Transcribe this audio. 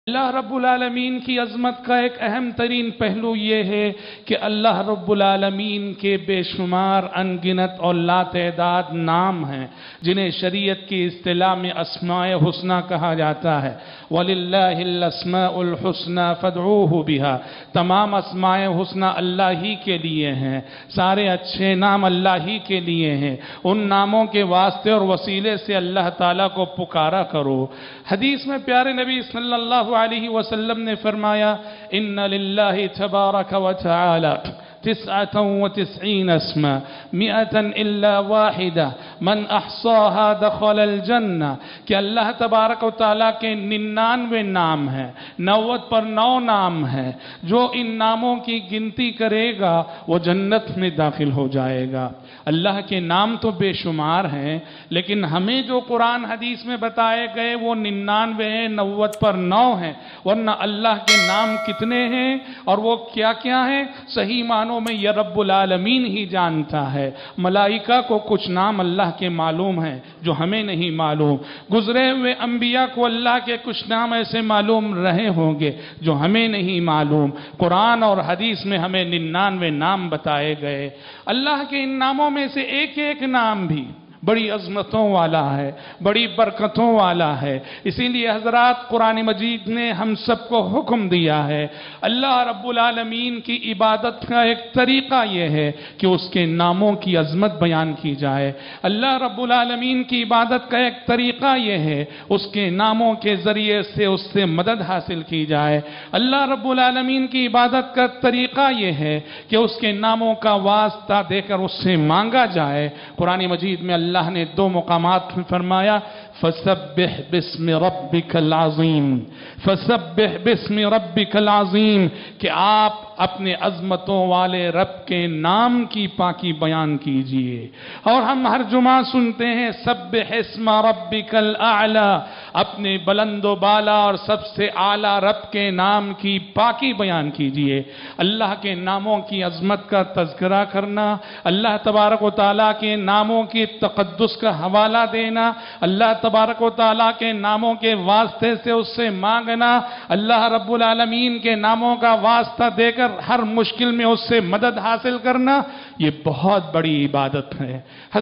اللہ رب العالمین کی عظمت کا ایک اہم ترین پہلو یہ ہے کہ اللہ رب العالمین کے بے شمار انگنت اور لا تعداد نام ہیں جنہیں شریعت کی اصطلاح میں اسماء حسنہ کہا جاتا ہے وَلِلَّهِ الْأَسْمَاءُ الْحُسْنَى فَادْعُوهُ بِهَا۔ تمام اسماء حسنہ اللہ ہی کے لیے ہیں، سارے اچھے نام اللہ ہی کے لیے ہیں، ان ناموں کے واسطے اور وسیلے سے اللہ تعالیٰ کو پکارا کرو۔ حدیث میں پیارے نبی صلی اللہ علیہ وسلم نے فرمایا ان للہ تبارک و تعالی 99 اسما 100 الا واحدہ من احصاها دخل الجنہ، کہ اللہ تبارک و تعالیٰ کے 99 نام ہیں، 90 پر 9 نام ہیں، جو ان ناموں کی گنتی کرے گا وہ جنت میں داخل ہو جائے گا۔ اللہ کے نام تو بے شمار ہیں، لیکن ہمیں جو قرآن حدیث میں بتائے گئے وہ 99 ہیں، 90 پر 9 ہیں، ورنہ اللہ کے نام کتنے ہیں اور وہ کیا کیا ہیں صحیح معنوں میں یہ رب العالمین ہی جانتا ہے۔ ملائکہ کو کچھ نام اللہ کے معلوم ہیں جو ہمیں نہیں معلوم، گزرے ہوئے انبیاء کو اللہ کے کچھ نام ایسے معلوم رہے ہوں گے جو ہمیں نہیں معلوم۔ قرآن اور حدیث میں ہمیں 99 نام بتائے گئے۔ اللہ کے ان ناموں میں سے ایک ایک نام بھی بڑی عظمتوں والا ہے، بڑی برکتوں والا ہے۔ اسی لیے حضرات قرآن مجید نے ہم سب کو حکم دیا ہے، اللہ رب العالمین کی عبادت کا ایک طریقہ یہ ہے کہ اس کے ناموں کی عظمت بیان کی جائے۔ اللہ رب العالمین کی عبادت کا ایک طریقہ یہ ہے اس کے ناموں کے ذریعے سے اس سے مدد حاصل کی جائے۔ اللہ رب العالمین کی عبادت کا طریقہ یہ ہے کہ اس کے ناموں کا واسطہ دے کر اس سے مانگا جائے۔ قرآن مجید میں اللہ نے 2 مقامات میں فرمایا فَسَبِّحْ بِاسْمِ رَبِّكَ الْعَظِيمِ، فَسَبِّحْ بِاسْمِ رَبِّكَ الْعَظِيمِ، کہ آپ اپنے عظمتوں والے رب کے نام کی پاکی بیان کیجئے۔ اور ہم ہر جمعہ سنتے ہیں سبح اسم ربک الاعلی، اپنے بلند و بالا اور سب سے اعلیٰ رب کے نام کی پاکی بیان کیجئے۔ اللہ کے ناموں کی عظمت کا تذکرہ کرنا، اللہ تبارک و تعالیٰ کے ناموں کی تقدس کا حوالہ دینا، اللہ تبارک و تعالیٰ کے ناموں کے واسطے سے اس سے مانگنا، اللہ رب العالمین کے ناموں کا واسطہ دے کر ہر مشکل میں اس سے مدد حاصل کرنا، یہ بہت بڑی عبادت ہے۔